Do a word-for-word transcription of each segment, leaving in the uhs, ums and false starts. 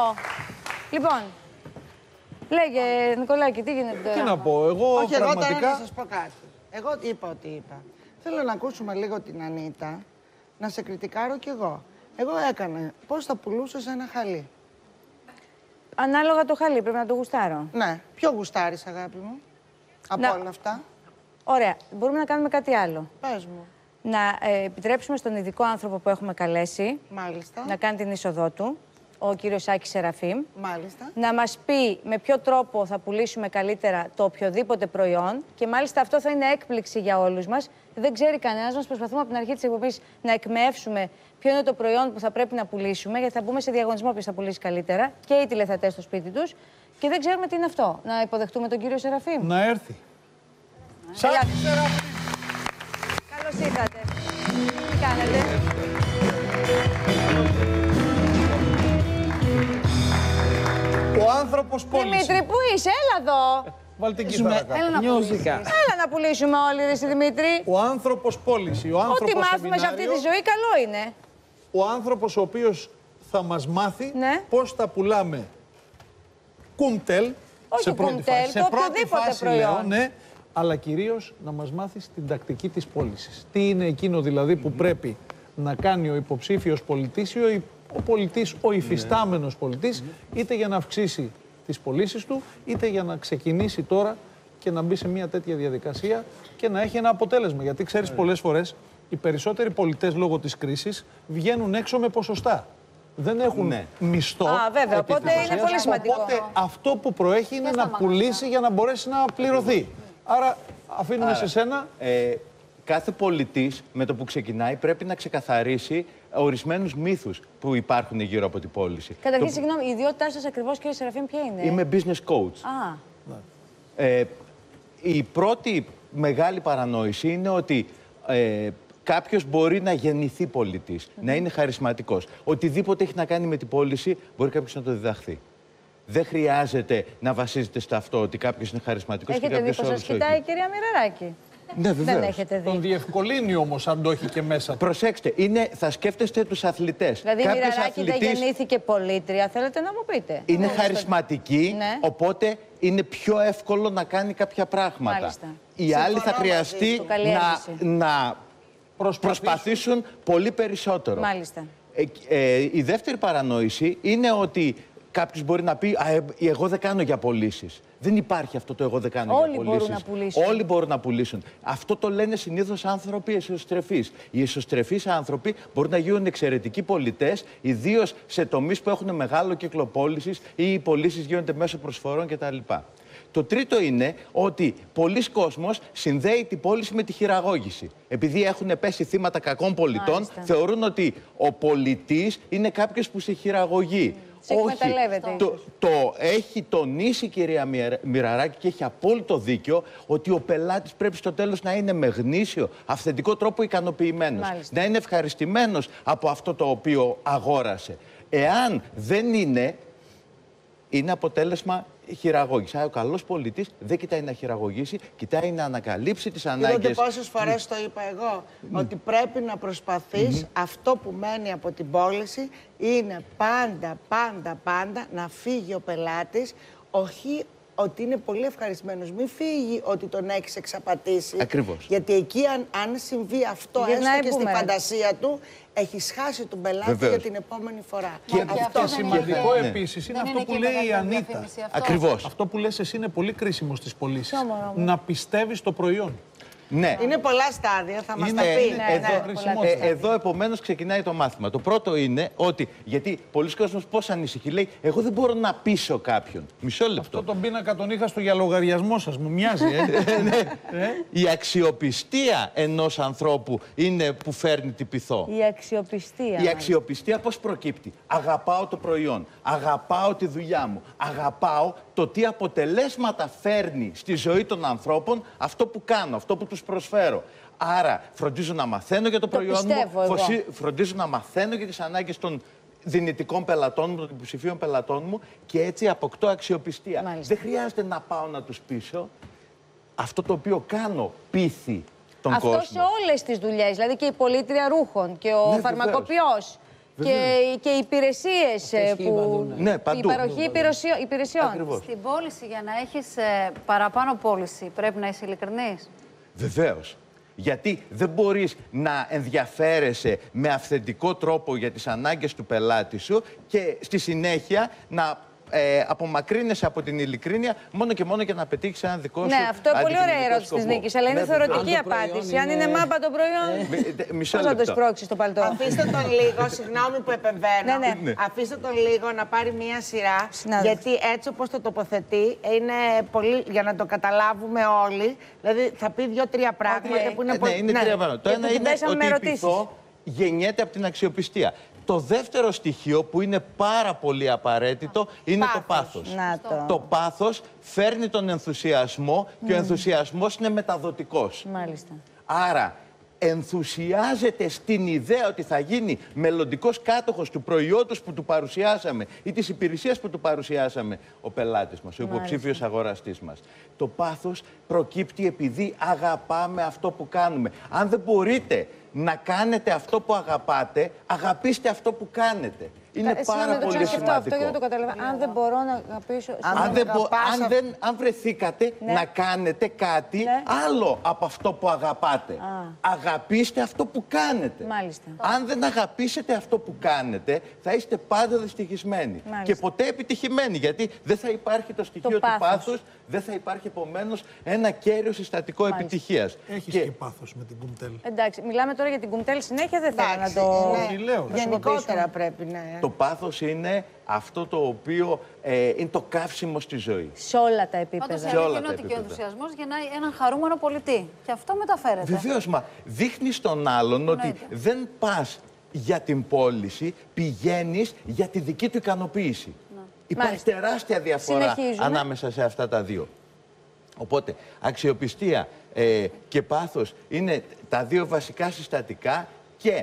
Λοιπόν, λέγε Νικολάκη, τι γίνεται τώρα? Τι να πω, εγώ Όχι, πραγματικά... εγώ τώρα να σας πω κάτι. Εγώ είπα ότι είπα. Θέλω να ακούσουμε λίγο την Ανίτα, να σε κριτικάρω κι εγώ. Εγώ έκανα πώς θα πουλούσες ένα χαλί. Ανάλογα το χαλί, πρέπει να το γουστάρω. Ναι. Ποιο γουστάρεις, αγάπη μου, από Να... όλα αυτά? Ωραία. Μπορούμε να κάνουμε κάτι άλλο. Πες μου. Να ε, επιτρέψουμε στον ειδικό άνθρωπο που έχουμε καλέσει. Μάλιστα. Να κάνει την είσοδό του, ο κύριος Άκης Σεραφείμ. Μάλιστα. Να μας πει με ποιο τρόπο θα πουλήσουμε καλύτερα το οποιοδήποτε προϊόν. Και μάλιστα αυτό θα είναι έκπληξη για όλους μας. Δεν ξέρει κανένας μας. Προσπαθούμε από την αρχή της εκπομπής να εκμεύσουμε ποιο είναι το προϊόν που θα πρέπει να πουλήσουμε. Γιατί θα μπούμε σε διαγωνισμό ποιος θα πουλήσει καλύτερα. Και οι τηλεθεατές στο σπίτι τους. Και δεν ξέρουμε τι είναι αυτό. Να υποδεχτούμε τον κύριο Σεραφείμ. Να έρθει. Ελάτε. Καλώς ήρθατε. Τι κάνετε? Ο άνθρωπος πώληση. Δημήτρη, πού είσαι? Έλα εδώ. Βάλτε την κύθαρα κάτω. Έλα να πουλήσεις. Έλα να πουλήσουμε όλοι, ρε Δημήτρη. Ο άνθρωπος πώληση. Ο άνθρωπος Ό,τι μάθουμε σε αυτή τη ζωή, καλό είναι. Ο άνθρωπος ο οποίος θα μας μάθει ναι. πώς θα πουλάμε κουντέλ. Όχι σε πρώτη κουντέλ, φάση. το Σε πρώτη οποιοδήποτε φάση, προϊόν. λέω, ναι, αλλά κυρίως να μας μάθει την τακτική της πώλησης. Τι είναι εκείνο δηλαδή που πρέπει να κάνει ο υποψήφιος πολιτής ή ο, ο πολιτής, ο υφιστάμενος πολιτής, είτε για να αυξήσει τις πωλήσεις του, είτε για να ξεκινήσει τώρα και να μπει σε μια τέτοια διαδικασία και να έχει ένα αποτέλεσμα. Γιατί ξέρεις, πολλές φορές οι περισσότεροι πολιτές λόγω της κρίσης βγαίνουν έξω με ποσοστά. Δεν έχουν ναι. μισθό. Α, βέβαια, οπότε είναι πολύ σημαντικό. Οπότε αυτό που προέχει είναι να πουλήσει για να μπορέσει να πληρωθεί. Άρα αφήνουμε Άρα, σε σένα. Ε, κάθε πολιτής με το που ξεκινάει πρέπει να ξεκαθαρίσει ορισμένους μύθους που υπάρχουν γύρω από την πώληση. Καταρχήν, το... συγγνώμη, η ιδιότητά σας ακριβώς, κύριε Σεραφείμ, ποια είναι? Είμαι business coach. Α. Ε, η πρώτη μεγάλη παρανόηση είναι ότι ε, κάποιος μπορεί να γεννηθεί πολιτής, mm-hmm. να είναι χαρισματικός. Οτιδήποτε έχει να κάνει με την πώληση μπορεί κάποιος να το διδαχθεί. Δεν χρειάζεται να βασίζεται στο αυτό ότι κάποιος είναι χαρισματικός Έχετε και κάποιος δει πως σας κοιτάει η κυρία Μοιραράκη? Ναι, δεν έχετε δει. Τον διευκολύνει όμως αν το έχει και μέσα. Προσέξτε, είναι, θα σκέφτεστε τους αθλητές. Δηλαδή η Μοιραράκη αθλητής... δεν γεννήθηκε πολίτρια, θέλετε να μου πείτε? Είναι ναι. χαρισματική, ναι. οπότε είναι πιο εύκολο να κάνει κάποια πράγματα. Μάλιστα. Οι Συμφωνώ άλλοι θα χρειαστεί να, να προσπαθήσουν. προσπαθήσουν πολύ περισσότερο. Μάλιστα. Ε, ε, η δεύτερη παρανόηση είναι ότι κάποιος μπορεί να πει «Α, ε, εγώ δεν κάνω για πωλήσεις». Δεν υπάρχει αυτό το «εγώ δεν κάνω Όλοι για πωλήσεις». Μπορούν να πουλήσουν. Όλοι μπορούν να πουλήσουν. Αυτό το λένε συνήθως άνθρωποι εσωστρεφείς. Οι εσωστρεφείς άνθρωποι μπορούν να γίνουν εξαιρετικοί πολιτές, ιδίως σε τομείς που έχουν μεγάλο κύκλο πώλησης ή οι πωλήσεις γίνονται μέσω προσφορών κτλ. Το τρίτο είναι ότι πολλοί κόσμος συνδέει την πώληση με τη χειραγώγηση. Επειδή έχουν πέσει θύματα κακών πολιτών, Μάλιστα. θεωρούν ότι ο πολιτής είναι κάποιος που σε χειραγωγεί. Σε Όχι, το, το έχει τονίσει η κυρία Μοιραράκη και έχει απόλυτο δίκιο ότι ο πελάτης πρέπει στο τέλος να είναι με γνήσιο, αυθεντικό τρόπο ικανοποιημένος. Μάλιστα. Να είναι ευχαριστημένος από αυτό το οποίο αγόρασε. Εάν δεν είναι, είναι αποτέλεσμα χειραγώγηση. Ο καλός πολιτής δεν κοιτάει να χειραγωγήσει, κοιτάει να ανακαλύψει τις ανάγκες. Είδατε πόσες φορές το είπα εγώ, mm. ότι πρέπει να προσπαθείς mm. αυτό που μένει από την πώληση είναι πάντα, πάντα, πάντα να φύγει ο πελάτης, όχι ότι είναι πολύ ευχαριστημένος. Μην φύγει ότι τον έχεις εξαπατήσει. Ακριβώς. Γιατί εκεί αν, αν συμβεί αυτό, για έστω και στη φαντασία του, έχεις χάσει τον πελάτη Βεβαίως. για την επόμενη φορά. Και αυτό αυτό σημαντικό είναι. επίσης είναι δεν αυτό είναι που λέει η Ανίτα. Ακριβώς. Αυτό που λες εσύ είναι πολύ κρίσιμο στις πωλήσεις. Να πιστεύεις το προϊόν. Ναι. Είναι πολλά στάδια, θα μας είναι, τα πει. Είναι, ναι, εδώ, ναι, ε, εδώ επομένως ξεκινάει το μάθημα. Το πρώτο είναι ότι, γιατί πολλοί κόσμος πώς ανησυχεί, λέει, εγώ δεν μπορώ να πείσω κάποιον. Μισό λεπτό. Αυτό τον πίνακα τον είχα στο για λογαριασμό σας, μου μοιάζει, ε. ναι. ε? Η αξιοπιστία ενός ανθρώπου είναι που φέρνει την πειθό. Η αξιοπιστία. Η αξιοπιστία πώς προκύπτει? Αγαπάω το προϊόν, αγαπάω τη δουλειά μου, αγαπάω το τι αποτελέσματα φέρνει στη ζωή των ανθρώπων αυτό που κάνω, αυτό που τους προσφέρω. Άρα φροντίζω να μαθαίνω για το, το προϊόν μου, εγώ. φροντίζω να μαθαίνω για τις ανάγκες των δυνητικών πελατών μου, των υποψηφίων πελατών μου και έτσι αποκτώ αξιοπιστία. Μάλιστα. Δεν χρειάζεται να πάω να τους πείσω. Αυτό το οποίο κάνω πείθει τον Αυτό κόσμο. σε όλες τις δουλειές, δηλαδή και η πολίτρια ρούχων και ο ναι, φαρμακοποιός. και, και οι υπηρεσίες που... Ναι, παντού. Η παροχή υπηρεσιών. υπηρεσιών. Ακριβώς. Στην πώληση, για να έχεις ε, παραπάνω πώληση, πρέπει να είσαι ειλικρινής. Βεβαίως. Γιατί δεν μπορείς να ενδιαφέρεσαι με αυθεντικό τρόπο για τις ανάγκες του πελάτη σου και στη συνέχεια να ε, απομακρύνεσαι από την ειλικρίνεια μόνο και μόνο για να πετύχεις έναν δικό σου. Ναι, αυτό είναι πολύ ωραία αντικειμενικό ερώτηση της σκοπό. Νίκης, αλλά είναι Ναι, θεωρητική αν το προϊόν απάντηση. είναι- Αν είναι μάπα το προϊόν, Ε, μισό πώς θα το λεπτό. σπρώξεις το παλτό. Αφήστε τον λίγο, συγγνώμη που επεμβαίνω. Ναι, ναι. Αφήστε τον λίγο να πάρει μία σειρά. Συνάδελφε. Γιατί έτσι όπως το τοποθετεί είναι πολύ. Για να το καταλάβουμε όλοι. Δηλαδή θα πει δύο-τρία πράγματα που είναι Ε, πολύ. ναι, είναι τρία πράγματα. Το Και ένα του την είναι πέσαμε ότι με η ερωτήσεις. πειθό γεννιέται από την αξιοπιστία. Το δεύτερο στοιχείο που είναι πάρα πολύ απαραίτητο είναι το πάθος. Να το. Το πάθος φέρνει τον ενθουσιασμό και ο ενθουσιασμός είναι μεταδοτικός. Μάλιστα. Άρα ενθουσιάζεται στην ιδέα ότι θα γίνει μελλοντικός κάτοχος του προϊόντος που του παρουσιάσαμε ή της υπηρεσίας που του παρουσιάσαμε ο πελάτης μας, ο υποψήφιος αγοραστής μας. Το πάθος προκύπτει επειδή αγαπάμε αυτό που κάνουμε. Αν δεν μπορείτε να κάνετε αυτό που αγαπάτε, αγαπήστε αυτό που κάνετε. Είναι Ε, πάρα συγγνώμη, το πολύ ξανασκεφτώ αυτό σημαντικό. γιατί δεν το καταλαβαίνω. Αν δεν μπορώ να αγαπήσω. Αν, δεν μπο- αγαπάς αν, αυ- δεν, αν βρεθήκατε Ναι. να κάνετε κάτι Ναι. άλλο από αυτό που αγαπάτε. Αγαπήστε αυτό που κάνετε. Μάλιστα. Αν δεν αγαπήσετε αυτό που κάνετε, θα είστε πάντα δυστυχισμένοι. Μάλιστα. Και ποτέ επιτυχημένοι. Γιατί δεν θα υπάρχει το στοιχείο του πάθος. πάθους, δεν θα υπάρχει επομένως ένα κέριο συστατικό Μάλιστα. επιτυχίας. Έχεις Και- και πάθος με την κουμτέλ. Εντάξει, μιλάμε τώρα για την κουμτέλ συνέχεια, δεν θέλω να Εντάξει, το. ναι. Όχι, λέω, να Γενικότερα πρέπει, ναι. Το πάθος είναι αυτό το οποίο ε, είναι το καύσιμο στη ζωή. Σε όλα τα Πάντως επίπεδα. Σε όλα είναι τα ότι και ο επίπεδα. ενθουσιασμός γεννάει έναν χαρούμενο πολιτή. Και αυτό μεταφέρεται. Βεβαίως, μα δείχνει στον άλλον ότι Εννοείται. δεν πας για την πώληση, πηγαίνεις για τη δική του ικανοποίηση. Υπάρχει Μάλιστα. τεράστια διαφορά Συνεχίζουμε. ανάμεσα σε αυτά τα δύο. Οπότε, αξιοπιστία ε, και πάθος είναι τα δύο βασικά συστατικά και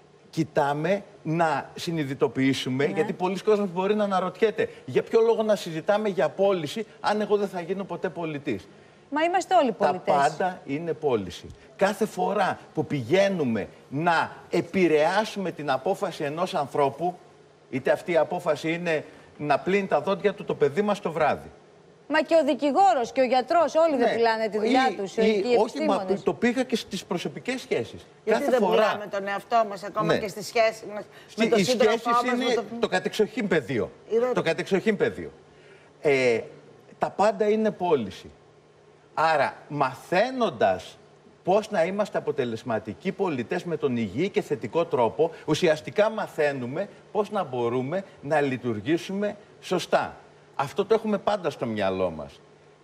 κοιτάμε να συνειδητοποιήσουμε, γιατί πολλοί κόσμος μπορεί να αναρωτιέται για ποιο λόγο να συζητάμε για πώληση αν εγώ δεν θα γίνω ποτέ πολιτής. Μα είμαστε όλοι Τα πολιτές. πάντα είναι πώληση. Κάθε φορά που πηγαίνουμε να επηρεάσουμε την απόφαση ενός ανθρώπου, είτε αυτή η απόφαση είναι να πλύνει τα δόντια του το παιδί μας το βράδυ. Μα και ο δικηγόρος και ο γιατρός, όλοι δεν Ναι. πουλάνε τη δουλειά Ή- τους. ή- Και οι όχι, μα επιστήμονες. το πήγα και στις προσωπικές σχέσεις. Γιατί Κάθε δεν φορά. πουλάμε τον εαυτό μας ακόμα Ναι. και στη σχέση μας με Στη- το οι σύντροφό σχέσεις μας. είναι με το... το... κατεξοχήν πεδίο. Είδατε. Το κατεξοχήν πεδίο. Ε, τα πάντα είναι πώληση. Άρα, μαθαίνοντας πώς να είμαστε αποτελεσματικοί πολιτές με τον υγιή και θετικό τρόπο, ουσιαστικά μαθαίνουμε πώς να μπορούμε να λειτουργήσουμε σωστά. Αυτό το έχουμε πάντα στο μυαλό μας.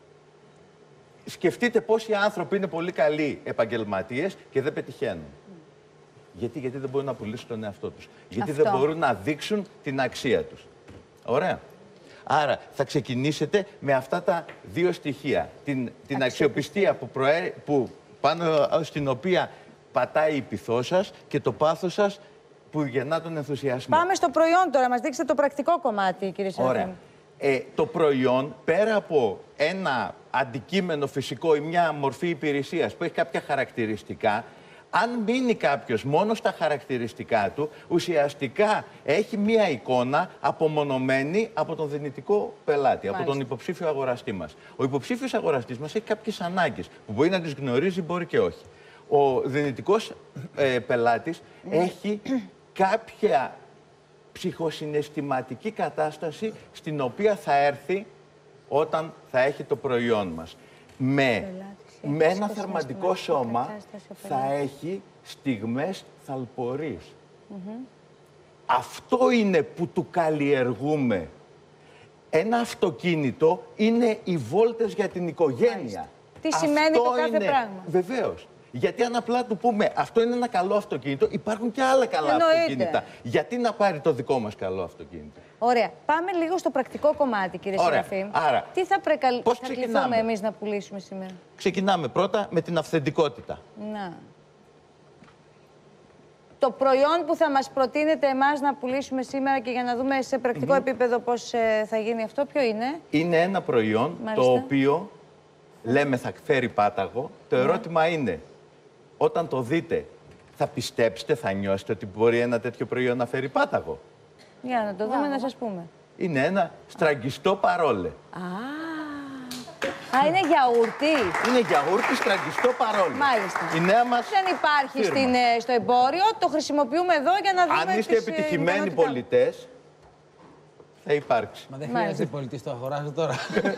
Σκεφτείτε πόσοι άνθρωποι είναι πολύ καλοί επαγγελματίες και δεν πετυχαίνουν. Γιατί, γιατί δεν μπορούν να πουλήσουν τον εαυτό τους. Γιατί δεν Αυτό. μπορούν να δείξουν την αξία τους. Ωραία. Άρα θα ξεκινήσετε με αυτά τα δύο στοιχεία. Την, την αξιοπιστία που, προέ, που πάνω στην οποία πατάει η πειθό σας και το πάθος σας που γεννά τον ενθουσιασμό. Πάμε στο προϊόν τώρα, μας δείξτε το πρακτικό κομμάτι, κύριε Ωραία. Σεραφείμ. Ε, το προϊόν, πέρα από ένα αντικείμενο φυσικό ή μια μορφή υπηρεσίας που έχει κάποια χαρακτηριστικά, αν μείνει κάποιος μόνο στα χαρακτηριστικά του, ουσιαστικά έχει μία εικόνα απομονωμένη από τον δυνητικό πελάτη, από τον υποψήφιο αγοραστή μας. Ο υποψήφιος αγοραστής μας έχει κάποιες ανάγκες που μπορεί να τις γνωρίζει, μπορεί και όχι. Ο δυνητικός ε, πελάτης έχει κάποια ψυχοσυναισθηματική κατάσταση στην οποία θα έρθει όταν θα έχει το προϊόν μας. Με, με ένα θερματικό σώμα θα έχει στιγμές θαλπορής. Αυτό είναι που του καλλιεργούμε. Ένα αυτοκίνητο είναι οι βόλτες για την οικογένεια. Τι σημαίνει το κάθε πράγμα. Βεβαίως. Γιατί αν απλά του πούμε αυτό είναι ένα καλό αυτοκίνητο, υπάρχουν και άλλα καλά Εννοείται. αυτοκίνητα. Γιατί να πάρει το δικό μας καλό αυτοκίνητο. Ωραία. Πάμε λίγο στο πρακτικό κομμάτι, κύριε Ωραία. Σεραφείμ. Άρα, τι θα, πρεκαλ... πώς θα ξεκινάμε? κληθούμε εμείς να πουλήσουμε σήμερα? Ξεκινάμε πρώτα με την αυθεντικότητα. Να. Το προϊόν που θα μας προτείνετε εμάς να πουλήσουμε σήμερα και για να δούμε σε πρακτικό επίπεδο πώς ε, θα γίνει αυτό, ποιο είναι? Είναι ένα προϊόν Μάλιστα. το οποίο λέμε θα φέρει πάταγο. Το ερώτημα είναι, όταν το δείτε, Θα πιστέψετε, θα νιώσετε ότι μπορεί ένα τέτοιο προϊόν να φέρει πάταγο? Για να το δούμε, να σας πούμε. Είναι ένα στραγγιστό παρόλε. Α, Α, είναι γιαούρτι. Είναι γιαούρτι στραγγιστό παρόλε. Μάλιστα. Η νέα μας Δεν υπάρχει στην, ε, στο εμπόριο, το χρησιμοποιούμε εδώ για να δούμε. Αν είστε τις, επιτυχημένοι ε, πολιτές, θα υπάρξει. Μα δεν χρειάζεται πολιτής, το αγοράζω τώρα.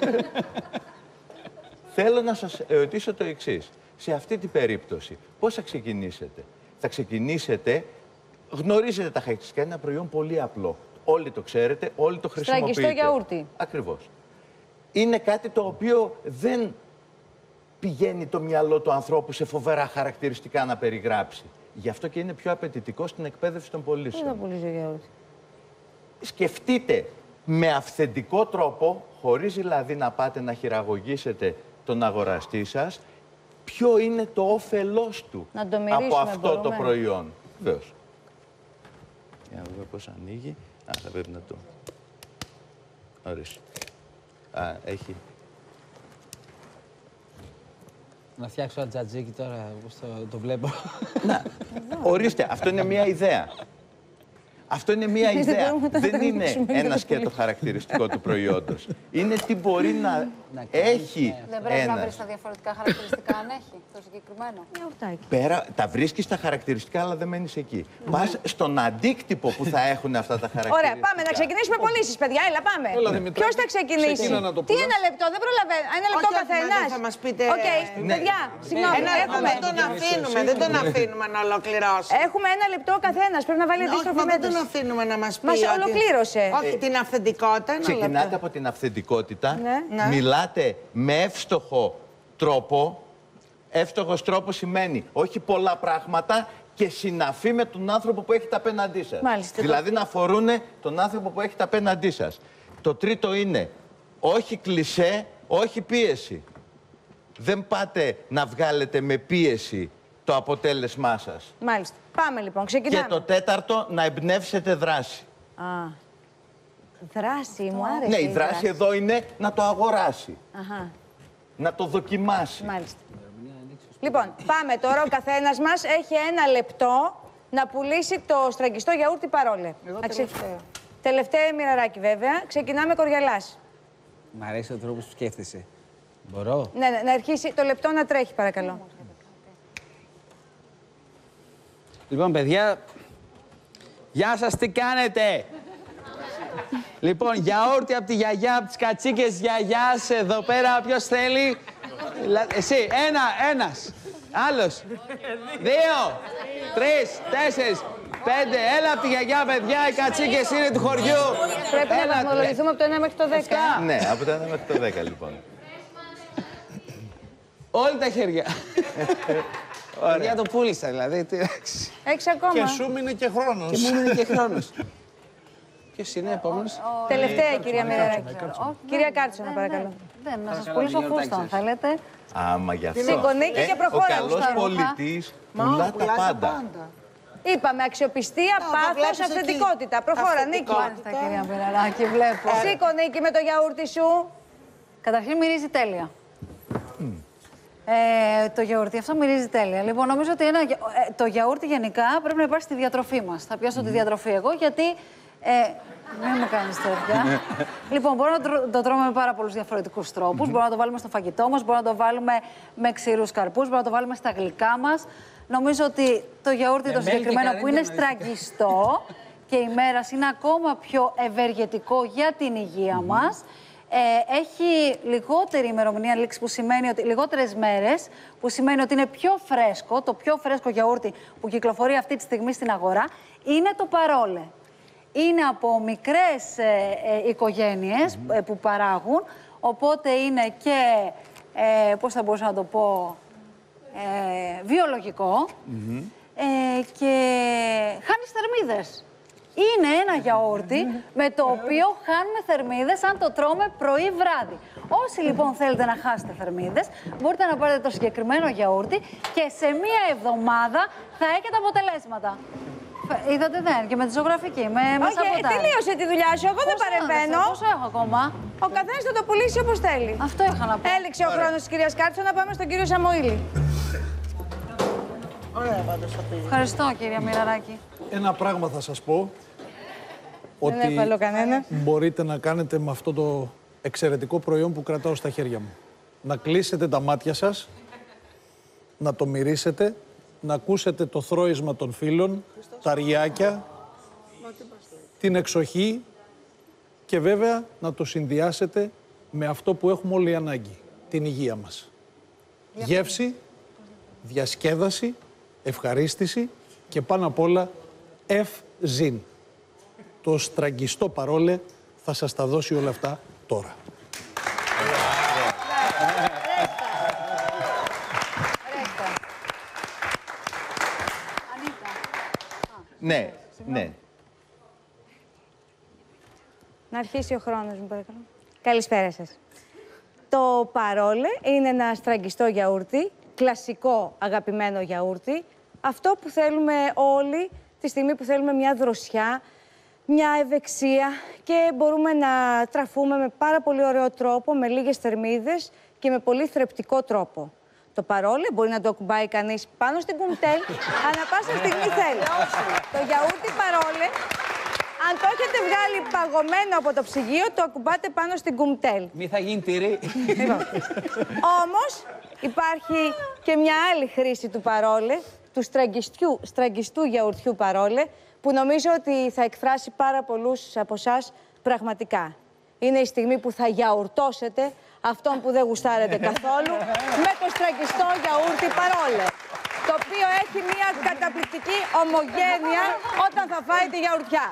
Θέλω να σας ερωτήσω το εξής. Σε αυτή την περίπτωση, πώς θα ξεκινήσετε? Θα ξεκινήσετε, γνωρίζετε τα χαρακτηριστικά, είναι ένα προϊόν πολύ απλό. Όλοι το ξέρετε, όλοι το χρησιμοποιείτε. Στραγγιστό γιαούρτι. Ακριβώς. Είναι κάτι το οποίο δεν πηγαίνει το μυαλό του ανθρώπου σε φοβερά χαρακτηριστικά να περιγράψει. Γι' αυτό και είναι πιο απαιτητικό στην εκπαίδευση των Δεν θα πωλήσεων. πουλήσω γιαούρτι. Σκεφτείτε με αυθεντικό τρόπο, χωρίς δηλαδή να πάτε να χειραγωγήσετε τον αγοραστή σας, ποιο είναι το όφελός του Να το από μυρίσουμε, αυτό το μπορούμε. προϊόν. Βεβαίως. Για να δούμε πώς ανοίγει. Α, θα πρέπει να το... Ορίστε. Α, έχει... Να φτιάξω ένα τζατζίκι τώρα, όπως το, το βλέπω. Να, ορίστε, αυτό είναι μια ιδέα. Αυτό είναι μια ιδέα. μπορούμε να το Δεν είναι ανοίξουμε, ένα είναι σκέτο πολύ. χαρακτηριστικό του προϊόντος. Είναι τι μπορεί να Να έχει Δεν πρέπει να βρει ένας. τα διαφορετικά χαρακτηριστικά αν έχει το συγκεκριμένο. Γιαουρτάκι. Πέρα, τα βρίσκεις τα χαρακτηριστικά, αλλά δεν μένεις εκεί. Πας στον αντίκτυπο που θα έχουν αυτά τα χαρακτηριστικά. Ωραία, πάμε να ξεκινήσουμε πωλήσεις, παιδιά. Έλα, πάμε. Έλα, Δημητράκη. Ποιος θα ξεκινήσει? Ξεκίνα να το Τι πουλάς. ένα λεπτό, δεν προλαβαίνω. Ένα λεπτό Όχι, όχι, καθένα. δεν θα μας πείτε, Οκ, ναι. παιδιά, συγγνώμη. Ένα, Έχουμε, δεν τον αφήνουμε, δεν τον αφήνουμε να ολοκληρώσει. έχουμε ένα λεπτό καθένα. Πρέπει να βάλει Όχι, αντίστροφη μα δεν τον μέτρηση. αφήνουμε να μας πει. Μας ότι- ολοκλήρωσε. Όχι, την αυθεντικότητα. ένα Ξεκινάτε λεπτό. από την αυθεντικότητα, Ναι. Ναι. μιλάτε με εύστοχο τρόπο. Εύστοχος τρόπος σημαίνει όχι πολλά πράγματα και συναφή με τον άνθρωπο που έχετε απέναντί σας. Μάλιστα. Δηλαδή να αφορούν τον άνθρωπο που έχετε απέναντί σας. Το τρίτο είναι όχι κλισέ, όχι πίεση. Δεν πάτε να βγάλετε με πίεση το αποτέλεσμά σας. Μάλιστα. Πάμε λοιπόν, Και ξεκινάμε. το τέταρτο, να εμπνεύσετε δράση. Α, δράση, μου άρεσε. Ναι, η δράση εδώ είναι να το αγοράσει, Αχα, να το δοκιμάσει. μάλιστα. Λοιπόν, πάμε τώρα. Ο καθένας μας έχει ένα λεπτό να πουλήσει το στραγγιστό γιαούρτι παρόλε. Εγώ Να ξε- τελευταίο. Τελευταίο μοιραράκι, βέβαια. Ξεκινάμε Κοριαλάς. Μ' αρέσει ο τρόπος που σκέφτεσαι. Μπορώ. Ναι, ναι, να αρχίσει το λεπτό να τρέχει, παρακαλώ. Λοιπόν, παιδιά, γεια σας, τι κάνετε. Λοιπόν, γιαούρτι από τη γιαγιά, από τις κατσίκες γιαγιάς, εδώ πέρα, ποιος θέλει. Λα- Εσύ, ένα, ένας, άλλος, δύο, τρεις, τέσσερις, πέντε, έλα από τη γιαγιά, παιδιά, οι κατσίκες είναι του χωριού. Πρέπει να Έλα, βαθμολογηθούμε από το ένα μέχρι το δέκα. Εφτά. Ναι, από το ένα μέχρι το δέκα λοιπόν. Όλοι τα χέρια. Παιδιά, το πούλησα, δηλαδή, τι εντάξει. Έχεις ακόμα. Και σου μείνει και χρόνος. Και μου έμεινε και χρόνος. Ποιος είναι επόμενος. Τελευταία, κυρία Μοιραράκη. Όχι, Κυρία δεν- Κάρτσονα, δεν- παρακαλώ. δεν- Δεν, να σας Παρακαλώ, πουλήσω την φούστα, αν γιορτάκι θέλετε. Άμα γι' αυτό. Σηκωνίκι και προχώρα, Ο καλός Γουστάρου. πολιτής Μα, πουλά τα πουλάει πάντα. Είπαμε αξιοπιστία, το πάθος, βλέπεις εκεί. αυθεντικότητα. Προχώρα, Νίκη. Αυθεντικότητα. Μάλιστα, κυρία Μοιραράκη, βλέπω. Σήκω, Νίκη, με το γιαούρτι σου. Καταρχήν μυρίζει τέλεια. Ε, το γιαούρτι αυτό μυρίζει τέλεια. Λοιπόν, νομίζω ότι ένα, για- ε, το γιαούρτι γενικά πρέπει να υπάρχει στη διατροφή μας. Θα πιάσω τη διατροφή εγώ, γιατί. Ε, μην μου κάνεις τέτοια. Λοιπόν, μπορούμε να το, το τρώμε με πάρα πολλούς διαφορετικούς τρόπους. Μπορούμε να το βάλουμε στο φαγητό μας, μπορούμε να το βάλουμε με ξηρούς καρπούς, μπορούμε να το βάλουμε στα γλυκά μας. Νομίζω ότι το γιαούρτι το μέλι και συγκεκριμένο που είναι καρύδα, εννοείς. στραγγιστό και η μέρας είναι ακόμα πιο ευεργετικό για την υγεία μας. Ε, έχει λιγότερη ημερομηνία λήξη, που σημαίνει ότι λιγότερες μέρες, που σημαίνει ότι είναι πιο φρέσκο. Το πιο φρέσκο γιαούρτι που κυκλοφορεί αυτή τη στιγμή στην αγορά είναι το παρόλε. Είναι από μικρές ε, ε, οικογένειες ε, που παράγουν, οπότε είναι και, ε, πώς θα μπορούσα να το πω, ε, βιολογικό ε, και χάνει θερμίδες. Είναι ένα γιαούρτι με το οποίο χάνουμε θερμίδες αν το τρώμε πρωί-βράδυ. Όσοι λοιπόν θέλετε να χάσετε θερμίδες, μπορείτε να πάρετε το συγκεκριμένο γιαούρτι και σε μία εβδομάδα θα έχετε αποτελέσματα. Φε- Είδατε δεν, και με τη ζωγραφική, με, με Όχι, σαμποτάζ. τελείωσε τη δουλειά σου. Εγώ δεν Πόσο παρεμβαίνω. έχω, Πόσο έχω ακόμα. Ο καθένας θα το πουλήσει όπως θέλει. Αυτό είχα να πω. Έληξε ο χρόνος της κυρίας Κάρτσο, να πάμε στον κύριο Σαμοήλη. Ωραία, πάντως θα πει. Ευχαριστώ, κυρία Μοιραράκη. Ένα πράγμα θα σας πω. Δεν Ότι έβαλε κανένα. μπορείτε να κάνετε με αυτό το εξαιρετικό προϊόν που κρατάω στα χέρια μου. Να κλείσετε τα μάτια σας, να το μυρίσετε, να ακούσετε το θρώισμα των φύλων, τα ριάκια, την εξοχή και βέβαια να το συνδυάσετε με αυτό που έχουμε όλοι ανάγκη, την υγεία μας. Γεύση, διασκέδαση, ευχαρίστηση και πάνω απ' όλα ευζήν. Το στραγγιστό παρόλε θα σας τα δώσει όλα αυτά τώρα. Ναι, ναι. Να αρχίσει ο χρόνος μου, παρακαλώ. Καλησπέρα σας. Το παρόλε είναι ένα στραγγιστό γιαούρτι, κλασικό αγαπημένο γιαούρτι. Αυτό που θέλουμε όλοι τη στιγμή που θέλουμε μια δροσιά, μια ευεξία και μπορούμε να τραφούμε με πάρα πολύ ωραίο τρόπο, με λίγες θερμίδες και με πολύ θρεπτικό τρόπο. Το παρόλε μπορεί να το ακουμπάει κανείς πάνω στην κουμτέλ, ανά πάσα στιγμή θέλει. Το γιαούρτι παρόλε, αν το έχετε βγάλει παγωμένο από το ψυγείο, το ακουμπάτε πάνω στην κουμτέλ. Μη θα γίνει τυρί. Λοιπόν. Όμως υπάρχει και μια άλλη χρήση του παρόλε, του στραγγιστού, στραγγιστού γιαουρτιού παρόλε, που νομίζω ότι θα εκφράσει πάρα πολλούς από εσάς πραγματικά. Είναι η στιγμή που θα γιαουρτώσετε αυτόν που δεν γουστάρετε καθόλου με το στραγγιστό γιαούρτι παρόλε, το οποίο έχει μια καταπληκτική ομογένεια όταν θα φάει τη γιαουρτιά.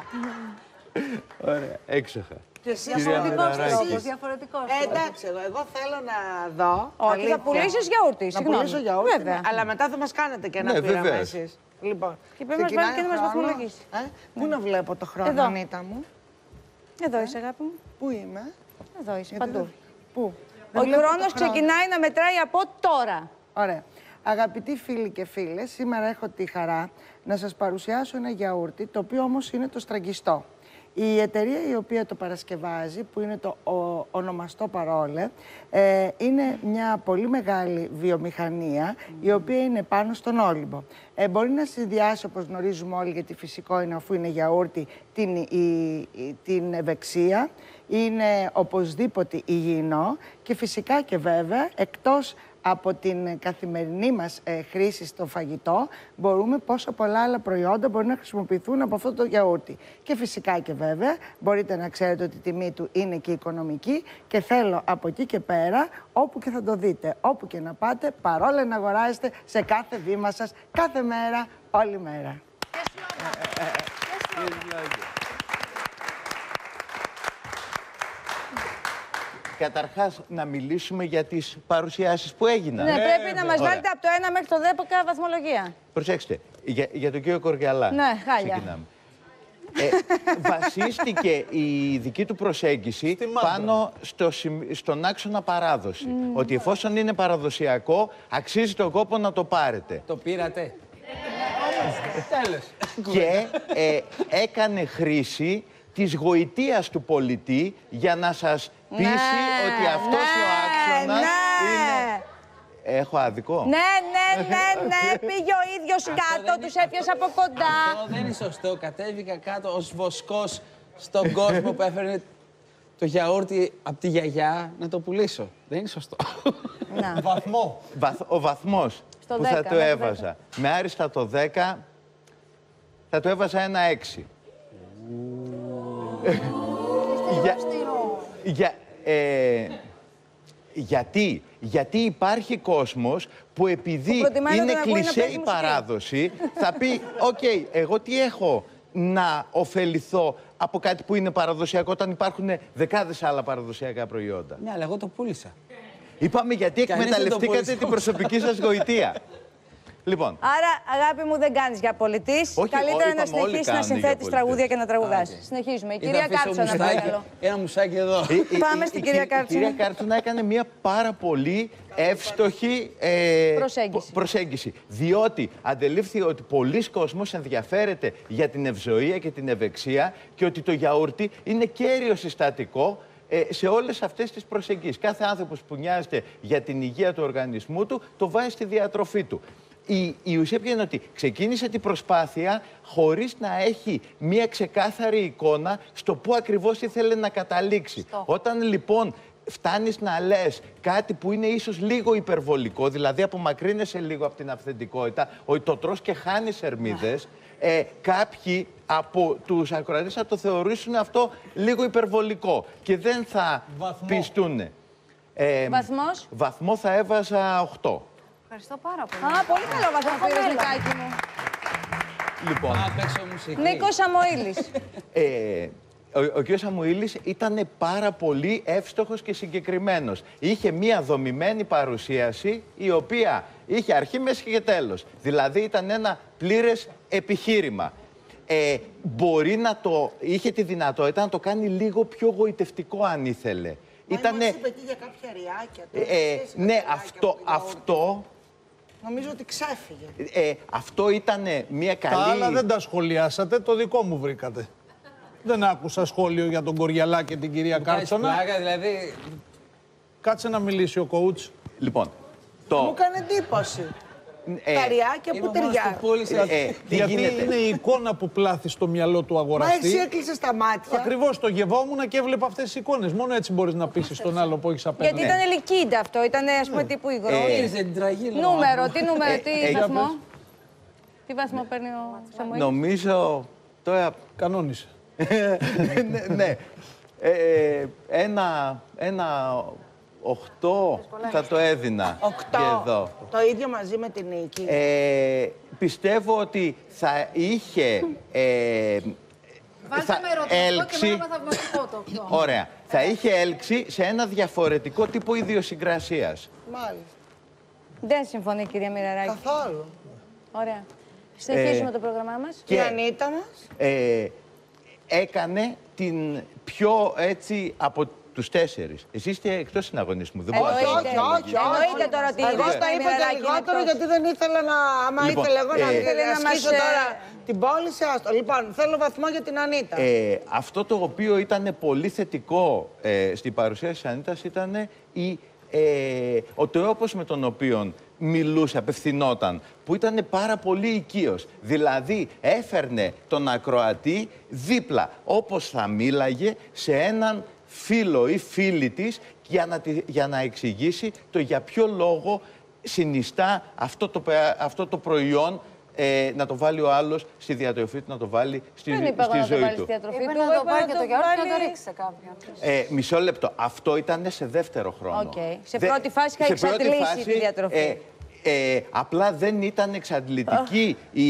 Ωραία, έξοχα. Διαφορετικός τρόπος, διαφορετικός Ε, τρόπος. εντάξει, εγώ, εγώ θέλω να δω. Όχι, αλήθεια. θα πουλήσεις γιαούρτι, Να συγγνώμη. πουλήσω γιαούρτι, Βέβαια. ναι. Αλλά μετά θα μας κάνετε και ένα Ναι, πείραμα βεβαίως. εσείς. Λοιπόν, Και πρέπει να μας ξεκινάει βάλει και να ο μας χρόνος. βαθμολογήσει. Ε, Πού να βλέπω το χρόνο, Εδώ. Ανίτα μου. Εδώ είσαι, αγάπη μου. Πού είμαι. Εδώ είσαι, Γιατί παντού. δεν- Πού. Ο Δεν βλέπω το χρόνος χρόνο. ξεκινάει να μετράει από τώρα. Ωραία. Αγαπητοί φίλοι και φίλες, σήμερα έχω τη χαρά να σας παρουσιάσω ένα γιαούρτι, το οποίο όμως είναι το στραγγιστό. Η εταιρεία η οποία το παρασκευάζει, που είναι το ο, ονομαστό παρόλε, ε, είναι μια πολύ μεγάλη βιομηχανία, η οποία είναι πάνω στον Όλυμπο. Ε, μπορεί να συνδυάσει, όπως γνωρίζουμε όλοι, γιατί φυσικό είναι αφού είναι γιαούρτι, την, η, η- την ευεξία, είναι οπωσδήποτε υγιεινό και φυσικά και βέβαια, εκτός από την καθημερινή μας ε, χρήση στο φαγητό, μπορούμε πόσα πολλά άλλα προϊόντα μπορούν να χρησιμοποιηθούν από αυτό το γιαούρτι. Και φυσικά και βέβαια, μπορείτε να ξέρετε ότι η τιμή του είναι και οικονομική και θέλω από εκεί και πέρα, όπου και θα το δείτε, όπου και να πάτε, παρόλα να αγοράζετε σε κάθε βήμα σας, κάθε μέρα, όλη μέρα. Καταρχάς, να μιλήσουμε για τις παρουσιάσεις που έγιναν. Ναι, πρέπει να μας Ωραία. βάλετε από το ένα μέχρι το δέκα βαθμολογία. Προσέξτε, για, για τον κύριο Κορκιαλά. Ναι, χάλια. Ξεκινάμε. Ε, βασίστηκε η δική του προσέγγιση πάνω στο, σημ- στον άξονα παράδοση. Ότι εφόσον είναι παραδοσιακό, αξίζει τον κόπο να το πάρετε. Το πήρατε. Τέλος. Και ε, έκανε χρήση της γοητείας του πολιτή για να σας πείσει ότι αυτός ναι, ο άξονας ναι. είναι... Έχω άδικο. Ναι, ναι, ναι, ναι, πήγε ο ίδιος κάτω, τους έπιασε από κοντά. Αυτό δεν είναι σωστό. Κατέβηκα κάτω ως βοσκός στον κόσμο που έφερε το γιαούρτι από τη γιαγιά να το πουλήσω. Δεν είναι σωστό. Να. Βαθμό. Βαθ- ο βαθμός Στο που δέκα, θα το μέχρι έβαζα. Με άριστα το δέκα, θα το έβαζα ένα έξι. Για, για, ε, γιατί, γιατί υπάρχει κόσμος που επειδή Που προτιμάει να είναι τον ακούει να κλισέ παίζει η μουσική. παράδοση, θα πει, οκ, εγώ τι έχω να ωφεληθώ από κάτι που είναι παραδοσιακό όταν υπάρχουν δεκάδες άλλα παραδοσιακά προϊόντα. Ναι, αλλά εγώ το πούλησα. Είπαμε γιατί Κανείς δεν το εκμεταλλευτήκατε πούλησε. την προσωπική σας γοητεία. Λοιπόν, Άρα, αγάπη μου, δεν κάνεις για πολιτής. Όχι, Καλύτερα ό, να είπαμε, όλοι συνεχίσεις να κάνουν για συνθέτεις πολιτές. τραγούδια και να τραγουδάς. Α, οκ. Συνεχίζουμε. Η Ή κυρία θα αφήσω Κάρτσονα, μουσάκι- παρακαλώ. Ένα μουσάκι εδώ. Η- η- Πάμε η- στην η- κυρία η- Κάρτσονα. Η κυρία Κάρτσονα έκανε μια πάρα πολύ εύστοχη ε, Προσέγγιση. πο- προσέγγιση. Διότι αντελήφθη ότι πολλοί κόσμος ενδιαφέρεται για την ευζοία και την ευεξία και ότι το γιαούρτι είναι κέριο συστατικό ε, σε όλες αυτές τις προσεγγίσεις. Κάθε άνθρωπος που νοιάζεται για την υγεία του οργανισμού του το βάζει στη διατροφή του. η, η ουσία ποια είναι ότι ξεκίνησε την προσπάθεια χωρίς να έχει μία ξεκάθαρη εικόνα στο πού ακριβώς ήθελε να καταλήξει. Στο. Όταν λοιπόν φτάνεις να λες κάτι που είναι ίσως λίγο υπερβολικό, δηλαδή απομακρύνεσαι λίγο από την αυθεντικότητα, ότι το τρως και χάνεις ερμίδες, ε, κάποιοι από τους ακροατές θα το θεωρήσουν αυτό λίγο υπερβολικό και δεν θα βαθμό. πιστούν. Ε, Βαθμός? Βαθμό θα έβαζα οκτώ. Ευχαριστώ πάρα πολύ. Α, πολύ καλό βαθμό πήρες, Νικάκη μου. Λοιπόν. Να παίξω μουσική. Νίκος Σαμοήλης. Ε, ο, ο κ. Σαμουήλης ήταν πάρα πολύ εύστοχος και συγκεκριμένος. Είχε μία δομημένη παρουσίαση, η οποία είχε αρχή, μέση και τέλος. Δηλαδή ήταν ένα πλήρες επιχείρημα. Ε, μπορεί να το... Είχε τη δυνατότητα να το κάνει λίγο πιο γοητευτικό, αν ήθελε. Μα Ήτανε... μας είπε εκεί για κάποια ριάκια. Ε, ναι, αυτό, αυτό... Νομίζω ότι ξέφυγε. Ε, αυτό ήταν μια καλή... Τα άλλα δεν τα σχολιάσατε, το δικό μου βρήκατε. Δεν άκουσα σχόλιο για τον Κοριαλά και την κυρία Κάρτσονα. Πλάκα, δηλαδή... Κάτσε να μιλήσει ο coach. Λοιπόν, το... Μου έκανε εντύπωση. Ε, Τα ριάκια που ταιριάζουν. Ε, ε, τι Γιατί γίνεται? είναι η εικόνα που πλάθει στο μυαλό του Μα αγοραστή. εσύ έκλεισες τα μάτια. Ακριβώς, το γευόμουν και έβλεπα αυτές τις εικόνες. Μόνο έτσι μπορείς να πείσεις τον άλλο που έχεις απέναντι. Γιατί ήταν λικίντα αυτό, ήταν ας πούμε τύπου υγρό. Νούμερο, τι νούμερο, τι ε, βαθμό. Τι βαθμό παίρνει ο Σαμοήλης. Νομίζω... Τώρα... Κανόνισε. ναι, ναι. Ε, ένα... Ένα... Οχτώ θα το έδινα. Οκτώ. Και εδώ. Το ίδιο μαζί με την νίκη. Ε, πιστεύω ότι θα είχε... Ε, Βάλτε με ερωτηματικό και με ένα θαυμαστικό το οκτώ. Ωραία. Θα είχε έλξει σε ένα διαφορετικό τύπο ιδιοσυγκρασίας. Μάλιστα. Δεν συμφωνεί, κυρία Μοιραράκη. Καθόλου. Ωραία. Συνεχίζουμε Ε, το πρόγραμμά μας. Και η Και- Ανίτα μας. Ε, έκανε την πιο έτσι από τους τέσσερις. Εσείς είστε εκτός συναγωνισμού. Δεν μπορείτε να Εννοείται. όχι, όχι, όχι. Εννοείται τώρα ότι Εγώ η τα είπα και Μοιραράκη είναι λιγότερο εκτός. γιατί δεν ήθελα να. Άμα Λοιπόν, ήθελα εγώ να ε, Ήθελε να ασκήσω μας, ε, τώρα την πώληση, άστο. Λοιπόν, θέλω βαθμό για την Ανίτα. Ε, αυτό το οποίο ήταν πολύ θετικό ε, στην παρουσίαση της Ανίτας ήταν η, ε, ο τρόπος με τον οποίο μιλούσε, απευθυνόταν, που ήταν πάρα πολύ οικείος. Δηλαδή, έφερνε τον ακροατή δίπλα, όπως θα μίλαγε σε έναν φίλο ή φίλη της για να, τη- για να εξηγήσει το για ποιο λόγο συνιστά αυτό το, πε- αυτό το προϊόν ε, να το βάλει ο άλλος στη διατροφή του, να το βάλει στη, Δεν είπα εγώ στη να το ζωή βάλει του. στη διατροφή του. Είπε εγώ να το είπα πάρει και το γιαούρτι και να το βάλει- ρίξει σε κάποιον. Ε, μισό λεπτό. Αυτό ήταν σε δεύτερο χρόνο. Οκ. Σε πρώτη φάση είχα σε πρώτη εξαντλήσει φάση, τη διατροφή. Ε, ε, απλά δεν ήταν εξαντλητική η,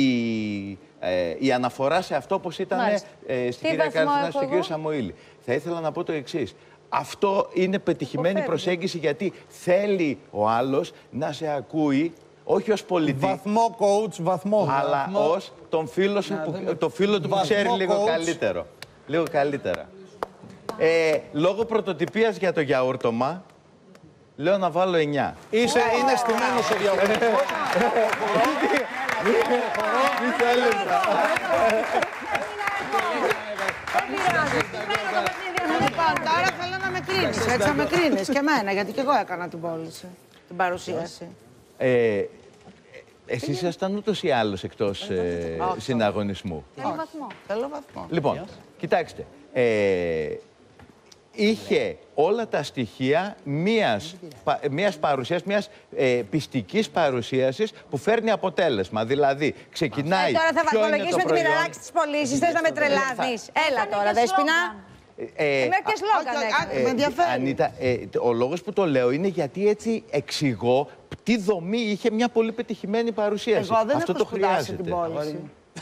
ε, η αναφορά σε αυτό όπως ήταν Μάλιστα. ε, στην Τι κυρία βαθμό Κάρτσονα, έχω στον εγώ? κύριο Σαμοήλη. Θα ήθελα να πω το εξής. Αυτό είναι πετυχημένη Υποφέρει. προσέγγιση γιατί θέλει ο άλλος να σε ακούει όχι ως πολιτή, Βαθμό coach, βαθμό. αλλά Βαθμό. ως τον φίλο, σου που, το φίλο του που Βαθμό ξέρει λίγο coach. καλύτερο. Λίγο καλύτερα. Ε, λόγω πρωτοτυπίας για το γιαούρτομα, λέω να βάλω εννιά. Είσαι, είναι στημένος ο διαγωνισμός. Λοιπόν, τώρα θέλω να με κρίνεις. Έτσι θα με κρίνεις και εμένα, γιατί και εγώ έκανα την πώληση, την παρουσίαση. Ε, εσείς ήσασταν ούτως ή άλλως εκτός ε, συναγωνισμού. Θέλει βαθμό. Θέλω βαθμό. Λοιπόν, κοιτάξτε. Ε, είχε όλα τα στοιχεία μιας, πα- μιας παρουσίας, μιας ε, πιστικής παρουσίασης που φέρνει αποτέλεσμα. Δηλαδή, ξεκινάει. Ε, τώρα θα ποιο είναι το βαθμολογήσουμε τη προϊόν. Μοιραράκη στις πωλήσεις. Θες να με τρελάνεις. Έλα τώρα, Δέσποινα. Ε, ε, Με και σλόγγαν όχι, έκανε. Με ενδιαφέρει. Ανίτα, ε, ο λόγος που το λέω είναι γιατί έτσι εξηγώ τι δομή είχε μια πολύ πετυχημένη παρουσίαση. Εγώ δεν Αυτό έχω το σπουδάσει χρειάζεται. την πώληση.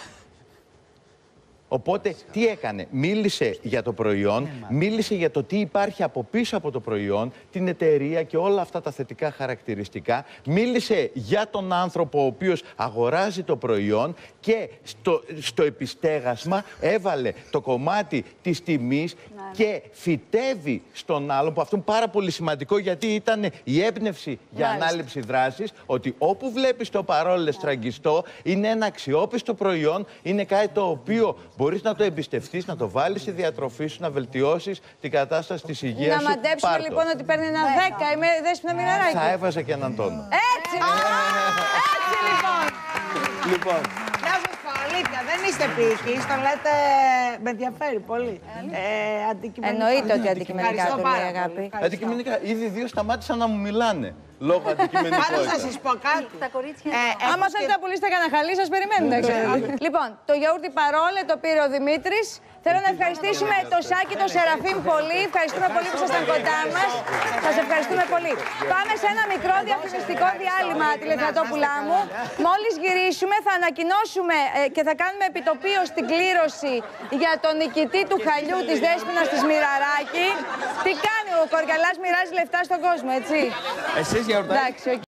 Οπότε, τι έκανε, μίλησε για το προϊόν, μίλησε για το τι υπάρχει από πίσω από το προϊόν, την εταιρεία και όλα αυτά τα θετικά χαρακτηριστικά. Μίλησε για τον άνθρωπο ο οποίος αγοράζει το προϊόν και στο, στο επιστέγασμα έβαλε το κομμάτι της τιμής και φυτεύει στον άλλον, που αυτό είναι πάρα πολύ σημαντικό γιατί ήταν η έμπνευση για Μάλιστα. ανάληψη δράσης, ότι όπου βλέπεις το παρόλε στραγγιστό είναι ένα αξιόπιστο προϊόν, είναι κάτι το οποίο μπορείς να το εμπιστευτείς, να το βάλεις στη διατροφή σου, να βελτιώσεις την κατάσταση της υγείας Να σου. μαντέψουμε Πάρ' το. λοιπόν ότι παίρνει ένα δέκα. Είμαι Δέσποινα Μοιραράκη. Θα έβαζα και έναν τόνο. Έτσι! Έτσι. Έτσι λοιπόν. Λοιπόν. Να σας πω, αλήθεια, δεν είστε ποιητής, το λέτε, με ενδιαφέρει πολύ. Ε, αντικειμενικά. Εννοείται ότι αντικειμενικά Ευχαριστώ το λέει, πάρα πολύ. αγάπη. Ευχαριστώ. Αντικειμενικά, ήδη δύο σταμάτησαν να μου μιλάνε. Λόγω Πάντως αντικειμενικότητας. θα σας πω κάτι. Τα κορίτσια. Ε, έχω Άμα θέλετε να πουλήσετε κανένα χαλί, σας περιμένουν, να ξέρετε. Λοιπόν, το γιαούρτι Παρόλε το πήρε ο Δημήτρης. Θέλω να ευχαριστήσουμε το Σάκη, το Σεραφείμ πολύ. Ευχαριστούμε πολύ που ήσασταν κοντά μας. Σας ευχαριστούμε πολύ. Πάμε σε ένα μικρό διαφημιστικό διάλειμμα, τηλεθεατόπουλά μου. Μόλις γυρίσουμε, θα ανακοινώσουμε ε, και θα κάνουμε επιτοπίως την κλήρωση για τον νικητή του χαλιού της Δέσποινας της Μοιραράκη. Τι κάνει, ο Κοριαλάς μοιράζει λεφτά στον κόσμο, έτσι. Εσείς γιαουρτάζετε. Εντάξει, οκ.